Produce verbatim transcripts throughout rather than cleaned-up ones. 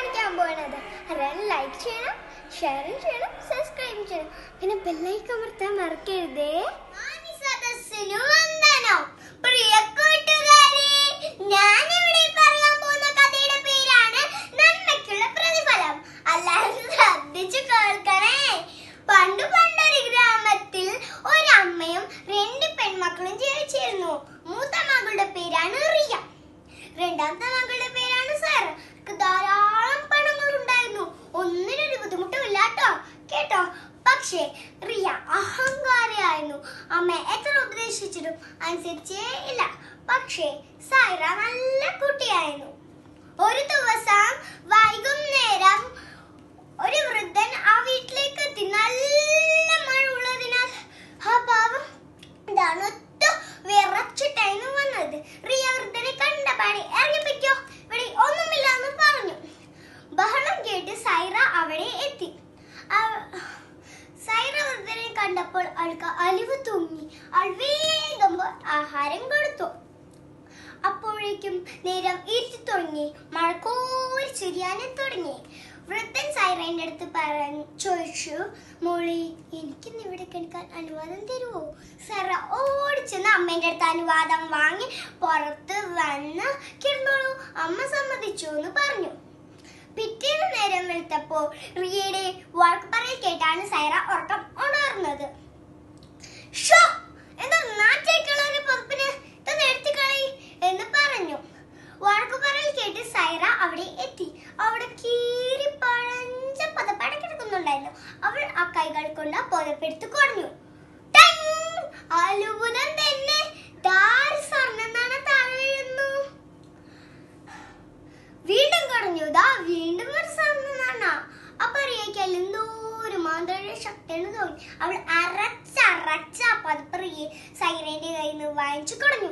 കാണിക്കാൻ പോകുന്നത്. അറിയാൻ ലൈക്ക് ചെയ്യണം, ഷെയർ ചെയ്യണം, സബ്സ്ക്രൈബ് ചെയ്യണം, പിന്നെ ബെല്ലൈക്കൺ അമർത്താൻ മറക്കരുതേ. സദസ്സിനു വന്ദനം. പ്രിയ കൂട്ടുകാരെ, ഞാൻ ഇവിടെ പറയാൻ പോകുന്ന കഥയുടെ പേരാണ് നന്മയ്ക്കുള്ള പ്രതിഫലം. എല്ലാവരും ശ്രദ്ധിച്ചു കേൾക്കണേ. പണ്ടു പണ്ടൊരു ഗ്രാമത്തിൽ ഒരമ്മയും രണ്ട് പെൺമക്കളും ജീവിച്ചിരുന്നു. മൂത്ത മകളുടെ പേരാണ് റിയ, രണ്ടാമത്തെ മകളുടെ പേരാണ് സാറ. ധാരാളം പണങ്ങൾ ഉണ്ടായിരുന്നു, ഒന്നിനൊരു ബുദ്ധിമുട്ടുമില്ല കേട്ടോ കേട്ടോ പക്ഷേ റിയ അഹങ്കാരിയായിരുന്നു. അമ്മ എത്ര ഉപദേശിച്ചിട്ടും അനുസരിച്ചേ ഇല്ല. പക്ഷേ സൈറ നല്ല കുട്ടിയായിരുന്നു. ഒരു ദിവസം വൈകുന്നേരം ഒരു വൃദ്ധൻ ആ വീട്ടിലേക്ക് എത്തി. നല്ല മഴ ഉള്ളതിനാൽ ആ പാവം തണുത്തു വിറച്ചിട്ടായിരുന്നു വന്നത്. റിയ വൃദ്ധനെ കണ്ടപാടി ഇറങ്ങിപ്പിക്കോ, ഇവിടെ ഒന്നുമില്ല എന്ന് പറഞ്ഞു. ബഹളം കേട്ട് സൈറ അവിടെ എത്തി. സൈറ വൃദ്ധനെ കണ്ടപ്പോൾ അവൾക്ക് അലിവ് തൂങ്ങി. അവൾ വേഗം ആഹാരം കൊടുത്തു. അപ്പോഴേക്കും നേരം ഇരുട്ടി തുടങ്ങി, മഴ കോരി ചൊരിയാനും തുടങ്ങി. വൃദ്ധൻ സൈറയുടെ അടുത്ത് പറഞ്ഞു ചോദിച്ചു, മോളി, എനിക്കിന്ന് ഇവിടെ കിടക്കാൻ അനുവാദം തരുമോ? സൈറ ഓടിച്ചെന്ന് അമ്മേന്റെ അടുത്ത് അനുവാദം വാങ്ങി പുറത്ത് വന്ന് കിടന്നോളൂ, അമ്മ സമ്മതിച്ചു എന്ന് പറഞ്ഞു. പിറ്റേന്ന് നേരം വെളുത്തപ്പോൾ റിയയുടെ വാക്ക് പറയൽ കേട്ടാണ് സൈറ ഉറക്കം ഉണർന്നത്. ഷോ, എന്താ നാറ്റായിട്ടുള്ള ഒരു പപ്പിന് ഇതൊന്ന് എടുത്തുകളി എന്ന് പറഞ്ഞു. വഴക്കു പറയൽ കേട്ട് സൈറ അവിടെ എത്തി. അവിടെ കീറി പഴഞ്ച പതപ്പട കിടക്കുന്നുണ്ടായിരുന്നു. അവൾ ആ കൈകൾ കൊണ്ട് പുതപ്പെടുത്ത് കുടഞ്ഞു. അത്ഭുതം തന്നെ, സ്വർണ്ണനാണ് താഴെ വീഴുന്നു. വീണ്ടും കുടഞ്ഞു, ദാ വീണ്ടും ഒരു സ്വർണ്ണനാണ. അപ്പൊ റിയയ്ക്ക് എന്തോ ഒരു മാന്ത്രിക ശക്തിയാണ് തോന്നി. അവൾ അരച്ചരച്ച പതപ്പ് റിയ സൈറയുടെ കയ്യിൽ നിന്ന് വാങ്ങിച്ചു കുടഞ്ഞു.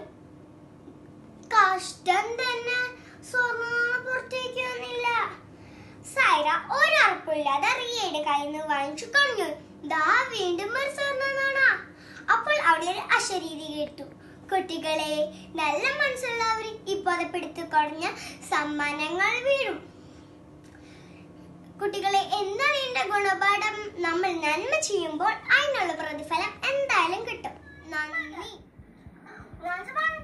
കഷ്ടം തന്നെ, സ്വർണ്ണ പുറത്തേക്ക് വന്നില്ല. സൈറ ഒരറപ്പില്ലാതെ റിയയുടെ കയ്യിൽ നിന്ന് വാങ്ങിച്ചു കളഞ്ഞു. ദാ വീണ്ടും ഒരു സ്വർണ്ണനാണ. അപ്പോൾ അവിടെ ഒരു അശരീരി കേട്ടു. കുട്ടികളെ, നല്ല മനസ്സുള്ളവർ ഈ പതപ്പെടുത്ത് കുടഞ്ഞ സമ്മാനങ്ങൾ വീഴും. കുട്ടികളെ, എന്താണ് ഇതിന്റെ ഗുണപാഠം? നമ്മൾ നന്മ ചെയ്യുമ്പോൾ അതിനുള്ള പ്രതിഫലം എന്തായാലും കിട്ടും. നന്ദി.